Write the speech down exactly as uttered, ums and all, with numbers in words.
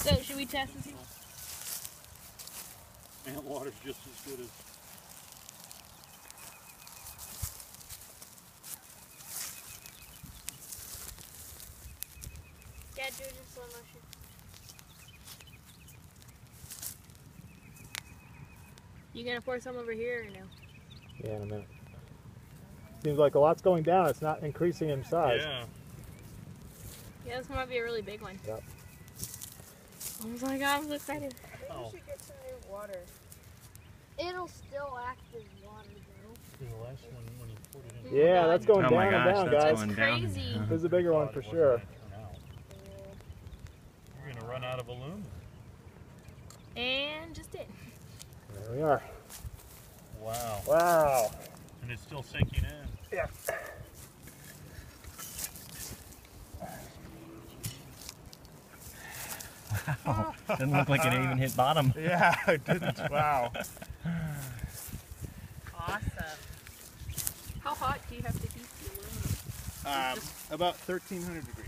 So, should we test and see? Ant water's just as good as... Yeah, do it in slow motion. You gonna pour some over here or no? Yeah, in a minute. Seems like a lot's going down. It's not increasing in size. Yeah. Yeah, this might be a really big one. Yep. Oh my god, I'm so excited. I think Oh. we should get some new water. It'll still act as water though. The last one when you poured it in. Yeah, that's going Oh down my and gosh, down, that's guys. going Crazy. down. This is a bigger one for sure. You're gonna run out of aluminum. And just it. There we are. Wow. Wow. And it's still sinking in. Yeah. Wow. Doesn't look like it even hit bottom. Yeah, it didn't. Wow. Awesome. How hot do you have to heat the aluminum? Um, about thirteen hundred degrees.